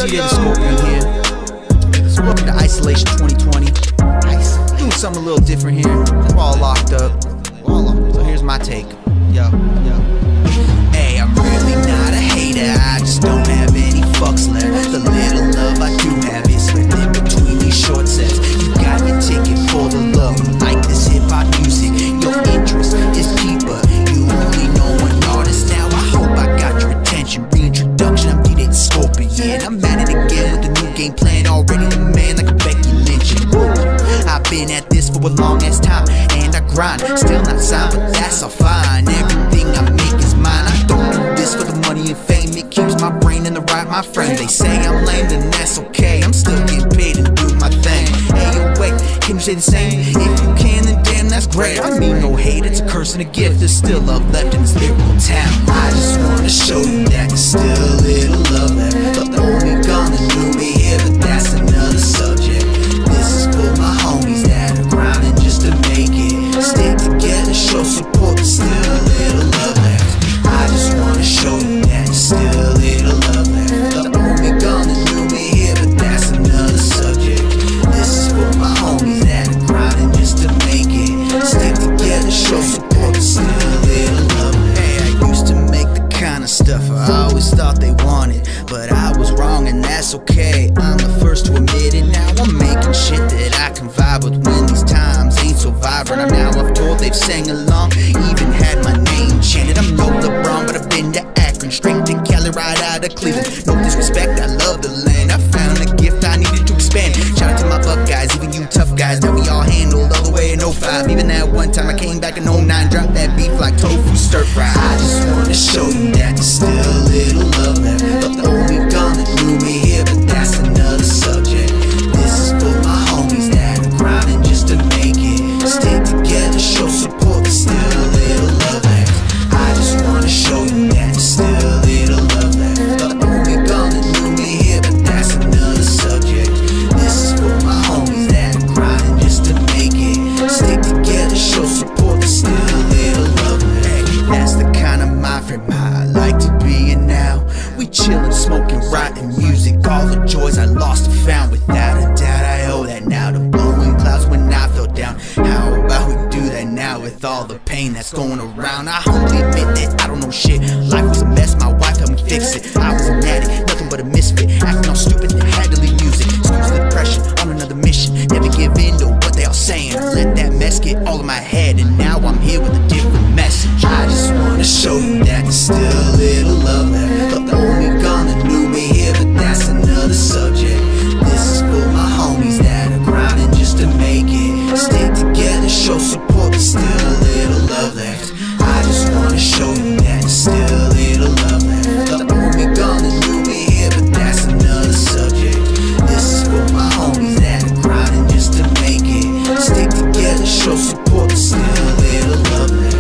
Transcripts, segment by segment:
yeah, the Scorpion here. Welcome to Isolation 2020. Doing something a little different here. We're all locked up. So here's my take. Yo. Hey, I'm really not a hater. I just don't have any fucks left. The little love I do have is split in between these short sets. You got your ticket for the love. Like this hip-hop music. Your interest is cheap, but you only know one artist. Now I hope I got your attention. Reintroduction, I'm DJ Scorpion. I'm at it again with the new game plan. Already the man like a Becky Lynch. I've been at this for a long ass time, and I grind, still not signed, but that's all fine. Everything I make is mine. I don't do this for the money and fame. It keeps my brain in the right, my friend. They say I'm lame, then that's okay. I'm still getting paid and do my thing. Hey, yo, wait, can you say the same? If you can, then damn, that's great. I mean, no hate, it's a curse and a gift. There's still love left in this lyrical town. I just wanna show you that there's still a little love left. But the only gonna do me here, but that's another subject. This is for my homies that are grinding just to make it. Stick together, show support, but still a little love left. I just wanna show you that there's still a little love left. The only gonna do me here, but that's another subject. This is for my homies that are grinding just to make it. Stick together, show support, but still a little love left. Hey, I used to make the kind of stuff I always thought they wanted, but I was wrong and that's okay. I'm the first to admit it. Now I'm making shit that I can vibe with when these times ain't so vibrant. I'm now I've told they've sang along, even had my name chanted. I'm no LeBron, but I've been to Akron, straight to Cali, right out of Cleveland. No disrespect, I love the land. I found a gift I needed to expand. Shout out to my Buckeyes, even you tough guys that we all handled all the way in 05. Even that one time I came back in 09, dropped that beef like tofu stir fry. I just wanna show you that there's still a little love left. But the only gonna do me here, but that's another subject. This is for my homies that are grinding just to make it. Stick together, show support, but still a little love left. I just wanna show you that there's still a little love left. But the only gonna do me here, but that's another subject. This is for my homies that are grinding just to make it. Stick together, show support, but still a little love left. Hey, that's the kind of mind frame I like to be in now. We chillin', smoking, writing music. All the joys I lost and found. Without a doubt, I owe that now to blowing clouds when I fell down. How about we do that now with all the pain that's going around? I humbly admit that I don't know shit. Life was a mess, my wife helped me fix it. I was an addict, nothing but a misfit. Acting all stupid, and had to leave music. Excuse the depression, on another mission. Never give in to what they all saying. Let that mess get all in my head, and now I'm here with a different message. I just wanna show you that there's still a little love left. But the only gonna do me here, but that's another subject. This is for my homies that are grinding just to make it. Stick together, show support, but still a little love left. I just wanna show you that there's still a little love left. But the only gonna do me here, but that's another subject. This is for my homies that are grinding just to make it. Stick together, show support, but still a little love left.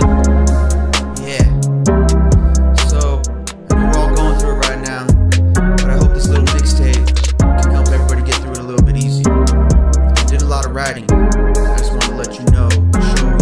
Yeah. So, we're all going through it right now, but I hope this little mixtape can help everybody get through it a little bit easier. I did a lot of writing. I just want to let you know, show